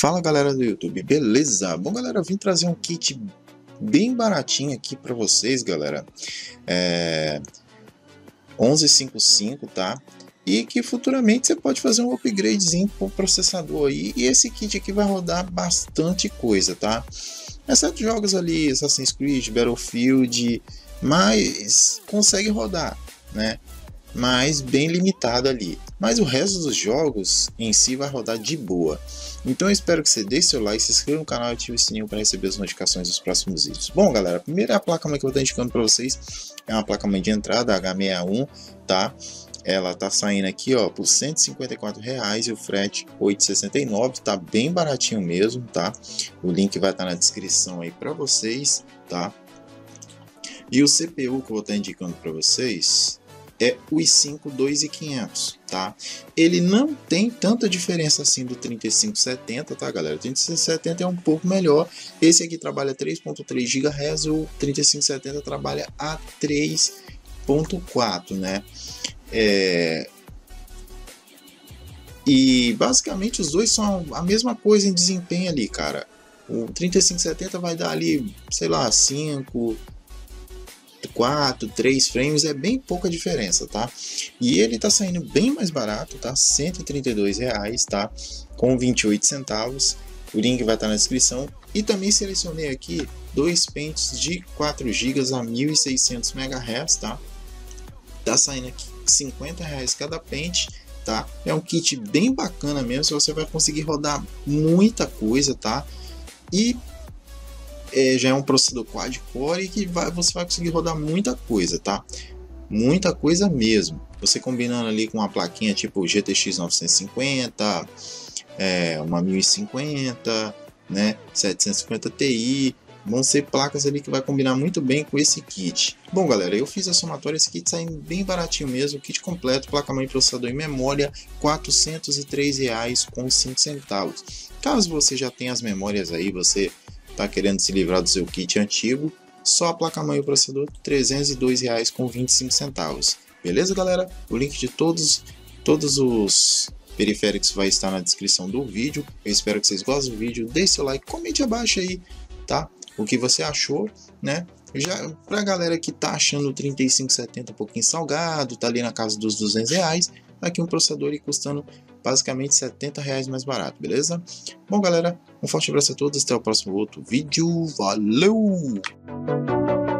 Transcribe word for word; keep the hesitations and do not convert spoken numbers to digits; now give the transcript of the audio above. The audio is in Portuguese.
Fala galera do YouTube, beleza? Bom galera, eu vim trazer um kit bem baratinho aqui para vocês, galera. É onze cinquenta e cinco, tá? E que futuramente você pode fazer um upgradezinho pro processador aí. E esse kit aqui vai rodar bastante coisa, tá? Exceto jogos ali, Assassin's Creed, Battlefield, mas consegue rodar, né? Mas bem limitado ali. Mas o resto dos jogos em si vai rodar de boa. Então eu espero que você deixe seu like, se inscreva no canal e ative o sininho para receber as notificações dos próximos vídeos. Bom galera, a primeira placa-mãe que eu vou estar indicando para vocês é uma placa-mãe de entrada H sessenta e um, tá? Ela tá saindo aqui ó, por cento e cinquenta e quatro reais e o frete oito reais e sessenta e nove centavos, tá bem baratinho mesmo, tá? O link vai estar na descrição aí para vocês, tá? E o C P U que eu vou estar indicando para vocês é o i cinco dois mil e quinhentos, tá? Ele não tem tanta diferença assim do trinta e cinco setenta, tá galera? O trinta e cinco setenta é um pouco melhor. Esse aqui trabalha três ponto três gigahertz, o trinta e cinco setenta trabalha a três ponto quatro, né? É... E basicamente os dois são a mesma coisa em desempenho ali, cara. O trinta e cinco setenta vai dar ali, sei lá, cinco, quatro, três frames, é bem pouca diferença, tá? E ele tá saindo bem mais barato, tá? cento e trinta e dois reais, tá? Com vinte e oito centavos. O link vai estar na descrição. E também selecionei aqui dois pentes de quatro gigas a mil e seiscentos megahertz, tá? Tá saindo aqui cinquenta reais cada pente, tá? É um kit bem bacana mesmo, você vai conseguir rodar muita coisa, tá? E É, já é um processador quad-core que vai, você vai conseguir rodar muita coisa, tá? Muita coisa mesmo. Você combinando ali com uma plaquinha tipo G T X novecentos e cinquenta, é, uma mil e cinquenta, né? setecentos e cinquenta Ti, vão ser placas ali que vai combinar muito bem com esse kit. Bom galera, eu fiz a somatória, esse kit saindo bem baratinho mesmo, kit completo, placa-mãe, processador e memória, quatrocentos e três reais com cinco centavos. Caso você já tenha as memórias aí, você tá querendo se livrar do seu kit antigo, só a placa-mãe e o processador, trezentos e dois reais com vinte e cinco centavos. Beleza, galera? O link de todos, todos os periféricos vai estar na descrição do vídeo. Eu espero que vocês gostem do vídeo. Deixe seu like, comente abaixo aí, tá? O que você achou, né? Já pra galera que tá achando o trinta e cinco setenta um pouquinho salgado, tá ali na casa dos duzentos reais, aqui um processador aí custando basicamente setenta reais mais barato, beleza? Bom galera, um forte abraço a todos, até o próximo outro vídeo, valeu!